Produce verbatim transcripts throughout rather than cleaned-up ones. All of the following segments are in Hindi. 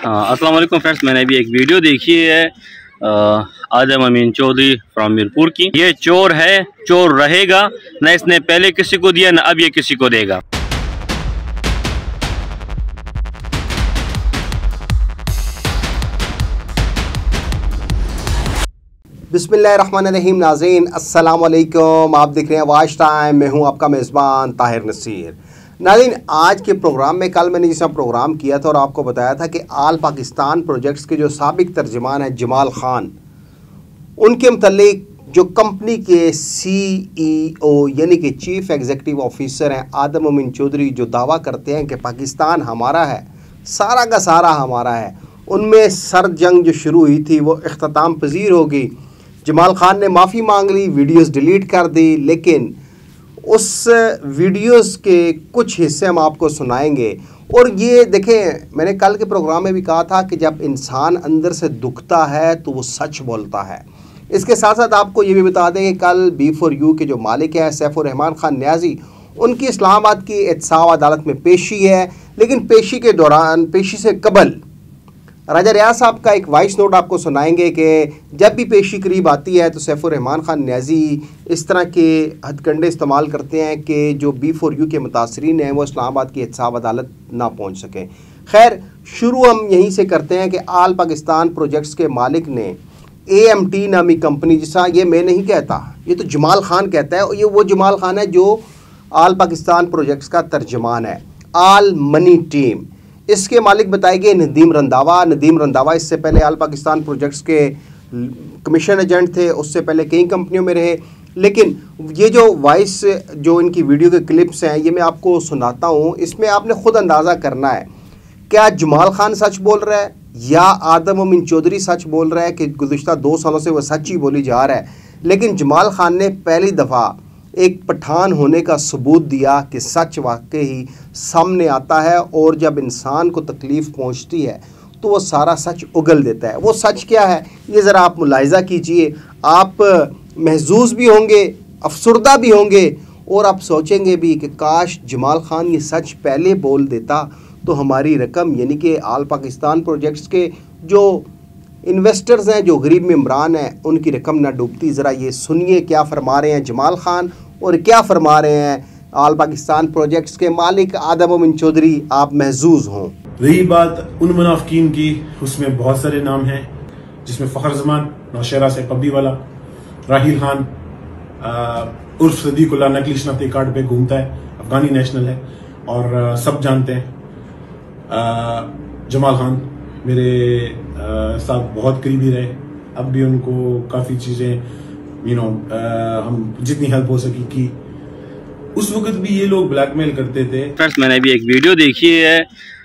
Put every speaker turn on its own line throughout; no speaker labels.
अस्सलाम वालेकुम फ्रेंड्स, मैंने अभी एक वीडियो देखी है आदम अमीन चौधरी फ्रॉम मीरपुर की। ये चोर है, चोर रहेगा, न इसने पहले किसी को दिया न अब ये किसी को देगा।
बिस्मिल्लाहिर्रहमानिर्रहीम। नाज़रीन अस्सलाम वालेकुम, आप देख रहे हैं वाच टाइम। मैं हूं आपका मेज़बान ताहिर नसीर। नाज़रीन, आज के प्रोग्राम में कल मैंने जिसका प्रोग्राम किया था और आपको बताया था कि आल पाकिस्तान प्रोजेक्ट्स के जो साबिक तर्जमान हैं जमाल ख़ान, उनके मुतल्लिक जो कंपनी के सी ई ओ यानी कि चीफ़ एग्जीक्यूटिव ऑफिसर हैं आदम अमीन चौधरी, जो दावा करते हैं कि पाकिस्तान हमारा है, सारा का सारा हमारा है, उनमें सर जंग जो शुरू हुई थी वो इख्तिताम पजीर होगी। जमाल ख़ान ने माफ़ी मांग ली, वीडियोस डिलीट कर दी, लेकिन उस वीडियोस के कुछ हिस्से हम आपको सुनाएंगे। और ये देखें, मैंने कल के प्रोग्राम में भी कहा था कि जब इंसान अंदर से दुखता है तो वो सच बोलता है। इसके साथ साथ आपको ये भी बता दें कि कल बी फोर यू के जो मालिक हैं सैफुर रहमान खान न्याजी, उनकी इस्लामाबाद की एहतसाब अदालत में पेशी है। लेकिन पेशी के दौरान, पेशी से कबल राजा रियाज साहब का एक वॉइस नोट आपको सुनाएंगे कि जब भी पेशी करीब आती है तो सैफुर रहमान खान न्याजी इस तरह के हथकंडे इस्तेमाल करते हैं कि जो बी फोर यू के मुतासरीन हैं वो इस्लामाबाद की एहतसाब अदालत ना पहुंच सकें। खैर, शुरू हम यहीं से करते हैं कि आल पाकिस्तान प्रोजेक्ट्स के मालिक ने ए एम टी नामी कंपनी, जिसा ये मैं नहीं कहता, ये तो जमाल ख़ान कहता है, और ये वो जमाल ख़ान है जो आल पाकिस्तान प्रोजेक्ट्स का तर्जमान है, आल मनी टीम। इसके मालिक बताए गए नदीम रंधावा। नदीम रंधावा इससे पहले आल पाकिस्तान प्रोजेक्ट्स के कमीशन एजेंट थे, उससे पहले कई कंपनियों में रहे। लेकिन ये जो वॉइस, जो इनकी वीडियो के क्लिप्स हैं, ये मैं आपको सुनाता हूँ। इसमें आपने ख़ुद अंदाज़ा करना है क्या जमाल ख़ान सच बोल रहा है या आदम अमीन चौधरी सच बोल रहा है कि गुज़िश्ता दो सालों से वह सच ही बोली जा रहा है। लेकिन जमाल ख़ान ने पहली दफ़ा एक पठान होने का सबूत दिया कि सच वाकई ही सामने आता है, और जब इंसान को तकलीफ़ पहुंचती है तो वो सारा सच उगल देता है। वो सच क्या है ये ज़रा आप मुलाहिज़ा कीजिए। आप महजूज़ भी होंगे, अफसरदा भी होंगे, और आप सोचेंगे भी कि काश जमाल ख़ान ये सच पहले बोल देता तो हमारी रकम, यानी कि आल पाकिस्तान प्रोजेक्ट्स के जो इन्वेस्टर्स हैं, जो गरीब मेम्बरान हैं, उनकी रकम ना डूबती। ज़रा ये सुनिए क्या फरमा रहे हैं जमाल ख़ान और क्या फरमा रहे हैं आल पाकिस्तान प्रोजेक्ट्स के मालिक आदम अमीन चौधरी। आप महजूज हों।
रही बात उन मुनाफिकीन की, उसमें बहुत सारे नाम हैं, जिसमें फ़खर ज़मान नौशहरा से पब्बी वाला, राहिल खान उर्फ सदीकुल्लाह नकली शनाख्ती कार्ड पे घूमता है, अफगानी नेशनल है और आ, सब जानते हैं। आ, जमाल खान मेरे साथ बहुत करीबी रहे, अब भी उनको काफ़ी चीज़ें यू नो हम जितनी हेल्प हो सकी की। उस वक्त भी ये लोग ब्लैकमेल करते थे।
फ्रेंड्स, मैंने अभी एक वीडियो देखी है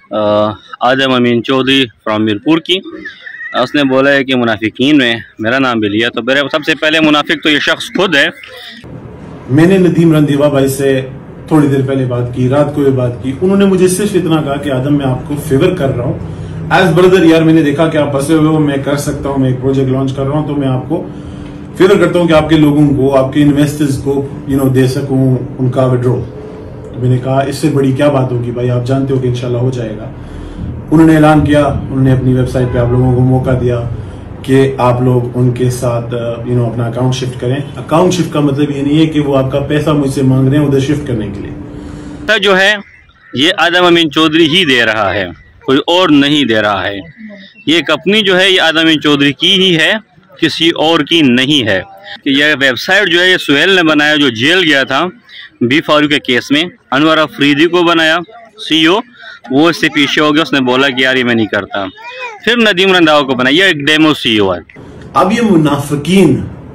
आदम अमीन चौधरी फ्रॉम मीरपुर की। उसने बोला है कि मुनाफिकीन में मेरा नाम भी लिया, तो मेरे सबसे पहले मुनाफिक तो ये शख्स खुद है।
मैंने नदीम रंधीवा भाई से थोड़ी देर पहले बात की, रात को ये बात की। उन्होंने मुझे सिर्फ इतना कहा कि आदम मैं आपको फेवर कर रहा हूँ एज ब्रदर, यार मैंने देखा कि आप फंसे हुए हो, मैं कर सकता हूँ, मैं एक प्रोजेक्ट लॉन्च कर रहा हूँ, तो मैं आपको फेवर करता हूँ कि आपके लोगों को, आपके इन्वेस्टर्स को यू नो दे सकूं उनका विड्रॉल। तो मैंने कहा इससे बड़ी क्या बात होगी भाई, आप जानते हो कि इंशाल्लाह हो जाएगा। उन्होंने ऐलान किया, उन्होंने अपनी वेबसाइट पे आप लोगों को मौका दिया कि आप लोग उनके साथ यू नो अपना अकाउंट शिफ्ट करें। अकाउंट शिफ्ट का मतलब ये नहीं है कि वो आपका पैसा मुझसे मांग रहे हैं उधर शिफ्ट करने के लिए।
जो है ये आदम अमीन चौधरी ही दे रहा है, कोई और नहीं दे रहा है। ये कंपनी जो है ये आदम अमीन चौधरी की ही है, किसी और की नहीं है। कि यह वेबसाइट जो है ये सुहेल ने बनाया, जो जेल गया था बी फोर यू के केस में। अनवर अफरीदी को बनाया सी ई ओ, वो इससे पीछे हो गया, उसने बोला कि यार ये मैं नहीं करता। फिर नदीम रंधावा को बनाया, ये एक डेमो सी ई ओ है।
अब ये मुनाफिकीन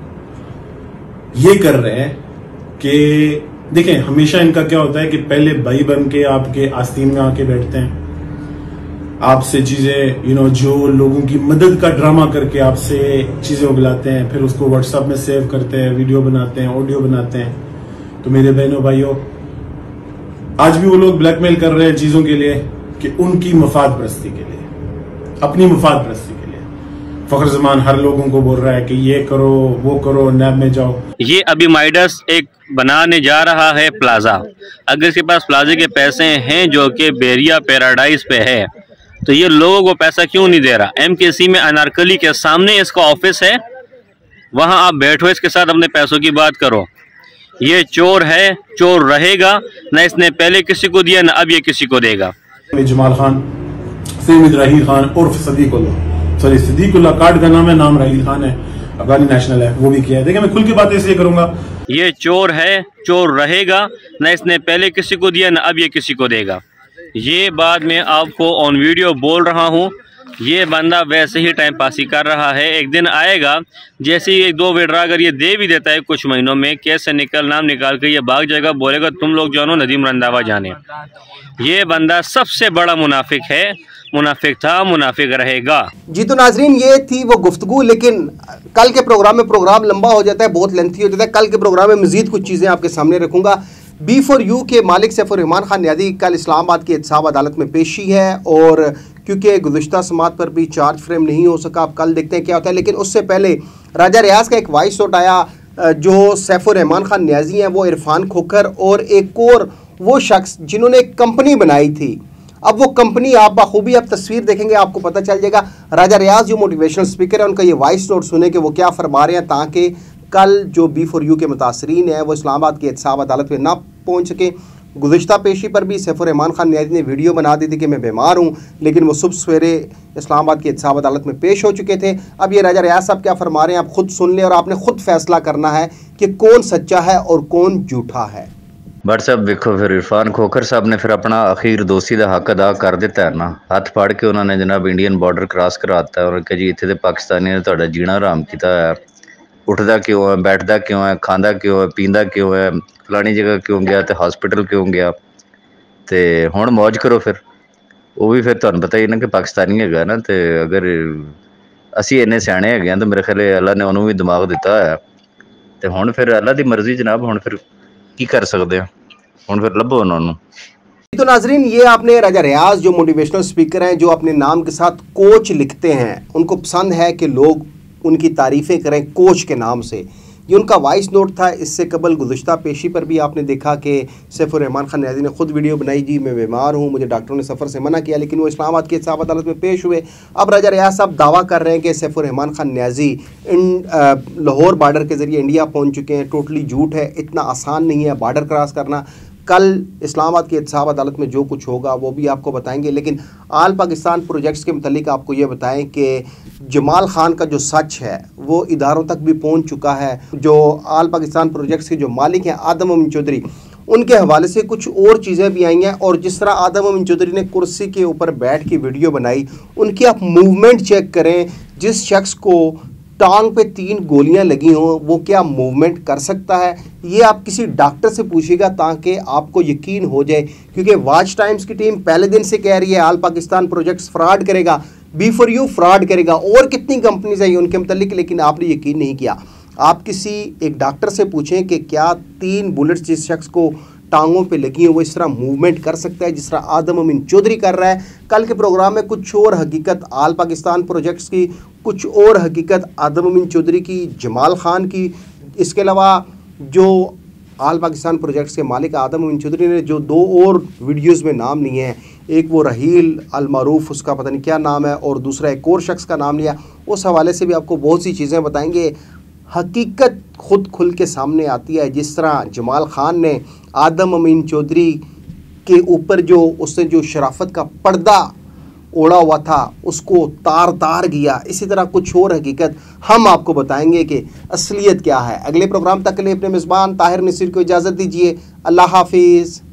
ये कर रहे हैं कि देखें, हमेशा इनका क्या होता है कि पहले भाई बन के आपके आस्तीन में आके बैठते हैं, आपसे चीजें यू नो जो लोगों की मदद का ड्रामा करके आपसे चीजें उगलाते हैं, फिर उसको व्हाट्सएप में सेव करते हैं, वीडियो बनाते हैं, ऑडियो बनाते हैं। तो मेरे बहनों भाइयों, आज भी वो लोग ब्लैकमेल कर रहे हैं चीजों के लिए कि उनकी मफाद परस्ती के लिए, अपनी मफाद परस्ती के लिए। फ़खर ज़मान हर लोगों को बोल रहा है कि ये करो, वो करो, नैब में जाओ।
ये अभी माइडस एक बनाने जा रहा है प्लाजा। अगर इसके पास प्लाजे के पैसे हैं जो कि बेरिया पैराडाइज पे है, तो ये लोगों को पैसा क्यों नहीं दे रहा। एम के सी में अनारकली के सामने इसका ऑफिस है, वहां आप बैठो, इसके साथ अपने पैसों की बात करो। ये चोर है, चोर रहेगा, न इसने पहले किसी को दिया, न अब ये किसी को देगा।
जमाल खान, सईद राहील खान उर्फ सदीकुल्लाह, सॉरी सदीकुल्लाह कार्ड का नाम है, नाम राहील खान है, अफगानी नेशनल है, वो भी किया है। देखिए मैं खुल की बात इसलिए करूंगा,
ये चोर है, चोर रहेगा, न इसने पहले किसी को दिया, न अब ये किसी को देगा। ये बात मैं आपको ऑन वीडियो बोल रहा हूँ। ये बंदा वैसे ही टाइम पासी कर रहा है, एक दिन आएगा जैसे ही एक दो विड्रा अगर ये दे भी देता है कुछ महीनों में, कैसे निकल नाम निकाल के ये भाग जाएगा, बोलेगा तुम लोग जानो नदीम रंधावा जाने। ये बंदा सबसे बड़ा मुनाफिक है, मुनाफिक था, मुनाफिक रहेगा।
जी तो नाजरीन, ये थी वो गुफ्तगू, लेकिन कल के प्रोग्राम में प्रोग्राम लंबा हो जाता है, बहुत लेंथी हो जाता है। कल के प्रोग्राम में मजीद कुछ चीज़ें आपके सामने रखूंगा। बी फॉर यू के मालिक सैफुर रहमान खान न्याजी कल इस्लामाबाद की एहतसाब अदालत में पेशी है, और क्योंकि गुज़िश्ता समात पर भी चार्ज फ्रेम नहीं हो सका, अब कल देखते हैं क्या होता है। लेकिन उससे पहले राजा रियाज का एक वॉइस नोट आया, जो सैफुर रहमान खान न्याजी हैं, वो इरफान खोखर और एक और वो शख्स जिन्होंने एक कंपनी बनाई थी। अब वो कंपनी आप बखूबी आप तस्वीर देखेंगे आपको पता चल जाएगा। राजा रियाज जो मोटिवेशनल स्पीकर है, उनका ये वॉइस नोट सुने कि वो क्या फरमा रहे हैं, ताकि कल जो बी फॉर यू के मुतासरीन हैं वो इस्लामाबाद की एहतसाब अदालत में ना पहुँच सके। गुज़िश्ता पेशी पर भी सैफुर रहमान खान न्याजी ने वीडियो बना दी थी कि मैं बीमार हूँ, लेकिन वो सुबह सवेरे इस्लामाबाद की एहतसाब अदालत में पेश हो चुके थे। अब ये राजा रियाज साहब क्या फरमा रहे हैं आप खुद सुन लें, और आपने खुद फैसला करना है कि कौन सच्चा है और कौन झूठा है।
बट साहब देखो, फिर इरफान खोखर साहब ने फिर अपना अखीर दोस्ती का हक अदा कर दिता है ना। हथ फड़ के उन्होंने जनाब इंडियन बॉर्डर क्रॉस कराता है, उन्होंने कहा जी इतने तो पाकिस्तानियों ने तुहाडा जीना हराम किया है, उठदा क्यों है, बैठदा क्यों है, खांदा क्यों है, पींदा क्यों है, फलानी जगह क्यों गया, तो हॉस्पिटल क्यों गया, तो हुण मौज करो। फिर वो भी फिर तुहानूं पता ही ना कि पाकिस्तानी है ना, तो अगर असी इन्ने सियाणे है तो मेरे ख्याल अल्लाह ने उन्होंने भी दिमाग दिता है, तो हुण फिर अल्लाह की मर्जी जनाब, हुण फिर की कर सकते हैं, हुण फिर लभो उन्होंने।
तो नाजरीन, ये आपने राजा रियाज जो मोटिवेशनल स्पीकर हैं, जो अपने नाम के साथ कोच लिखते हैं, उनको पसंद है कि लोग उनकी तारीफ़ें करें कोच के नाम से, ये उनका वॉइस नोट था। इससे कबल गुज़िश्ता पेशी पर भी आपने देखा कि सैफुर रहमान खान न्याजी ने खुद वीडियो बनाई, जी मैं बीमार हूँ, मुझे डॉक्टरों ने सफ़र से मना किया, लेकिन वो इस्लामाबाद की एहतसाब अदालत में पेश हुए। अब राजा रियाज साहब दावा कर रहे हैं कि सैफुर रहमान खान न्याजी इन लाहौर बार्डर के ज़रिए इंडिया पहुँच चुके हैं। टोटली झूठ है, इतना आसान नहीं है बार्डर क्रॉस करना। कल इस्लामाबाद की एहतसाब अदालत में जो कुछ होगा वो भी आपको बताएंगे, लेकिन आल पाकिस्तान प्रोजेक्ट्स के मुतालिक आपको ये बताएं कि जमाल खान का जो सच है वो इदारों तक भी पहुंच चुका है। जो आल पाकिस्तान प्रोजेक्ट्स के जो मालिक हैं आदम अमीन चौधरी, उनके हवाले से कुछ और चीज़ें भी आई हैं, और जिस तरह आदम अमीन चौधरी ने कुर्सी के ऊपर बैठ के वीडियो बनाई, उनकी आप मूवमेंट चेक करें। जिस शख्स को टांग पे तीन गोलियां लगी हों वो क्या मूवमेंट कर सकता है, ये आप किसी डॉक्टर से पूछिएगा ताकि आपको यकीन हो जाए। क्योंकि वाच टाइम्स की टीम पहले दिन से कह रही है आल पाकिस्तान प्रोजेक्ट्स फ्रॉड करेगा, बी फॉर यू फ्रॉड करेगा, और कितनी कंपनीज आई उनके मुतालिक, लेकिन आपने यकीन नहीं किया। आप किसी एक डॉक्टर से पूछें कि क्या तीन बुलेट्स जिस शख्स को टांगों पे लगी है वो इस तरह मूवमेंट कर सकता है जिस तरह आदम अमीन चौधरी कर रहा है। कल के प्रोग्राम में कुछ और हकीकत आल पाकिस्तान प्रोजेक्ट्स की, कुछ और हकीकत आदम अमीन चौधरी की, जमाल खान की। इसके अलावा जो आल पाकिस्तान प्रोजेक्ट्स के मालिक आदम अमीन चौधरी ने जो दो और वीडियोस में नाम लिए हैं, एक वो रहील अल मारूफ, उसका पता नहीं क्या नाम है, और दूसरा एक और शख्स का नाम लिया, उस हवाले से भी आपको बहुत सी चीज़ें बताएंगे। हकीकत खुद खुल के सामने आती है। जिस तरह जमाल खान ने आदम अमीन चौधरी के ऊपर जो उसने जो शराफत का पर्दा ओढ़ा हुआ था उसको तार तार किया, इसी तरह कुछ और हकीकत हम आपको बताएंगे कि असलियत क्या है। अगले प्रोग्राम तक के लिए अपने मेज़बान ताहिर नसीर को इजाज़त दीजिए। अल्लाह हाफिज़।